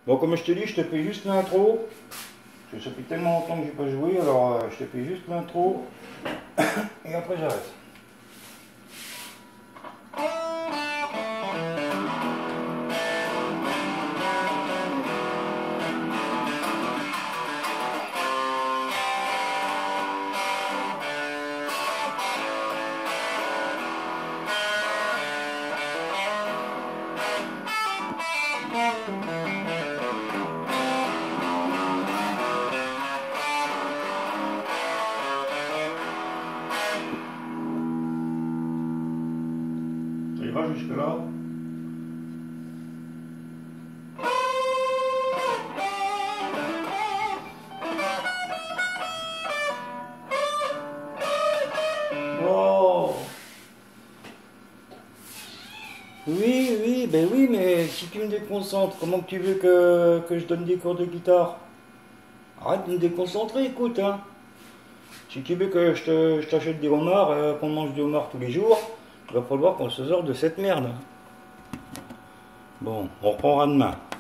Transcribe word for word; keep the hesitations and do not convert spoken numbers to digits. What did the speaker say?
Bon, comme je te dis, je te fais juste l'intro. Parce que ça fait tellement longtemps que j'ai pas joué, alors euh, je te fais juste l'intro. Et après j'arrête. Ça ira jusque là. Oh. Oui, oui, ben oui, mais si tu me déconcentres, comment que tu veux que, que je donne des cours de guitare? Arrête de me déconcentrer, écoute, hein. Si tu veux que je te- je t'achète des homards, euh, qu'on mange des homards tous les jours, il va falloir qu'on se sorte de cette merde. Bon, on reprendra demain.